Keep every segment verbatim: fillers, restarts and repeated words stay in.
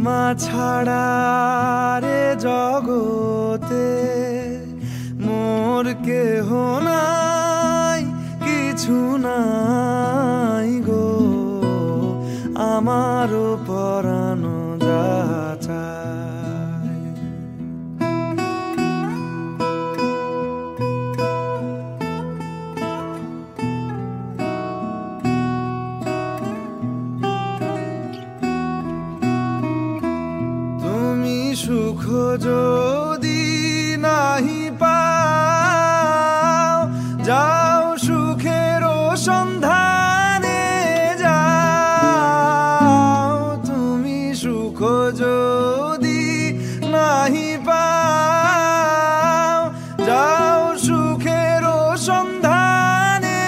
তোমা ছাড়া রে জগতে মোর কেহ নাই, কিছু নাই গো, আমারও পরানো যাহা চায়। তুমি সুখ যদি নাহি পাও, যাও সুখের সন্ধানে যাও। তুমি সুখ যদি নাহি পাও, যাও সুখের সন্ধানে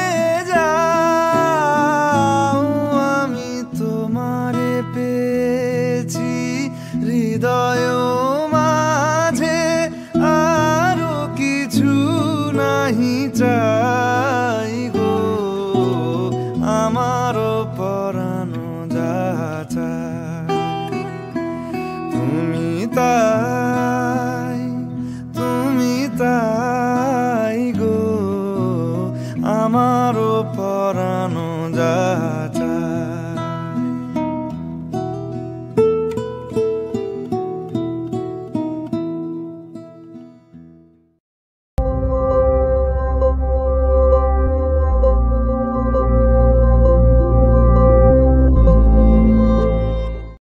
যাও। আমি তোমারে পেয়েছি হৃদয় মাঝে, আরো কিছু নাহি চাই গো, আমারও পরানো যাহা চায়। তুমি তাই, তুমি তাই গো, আমারও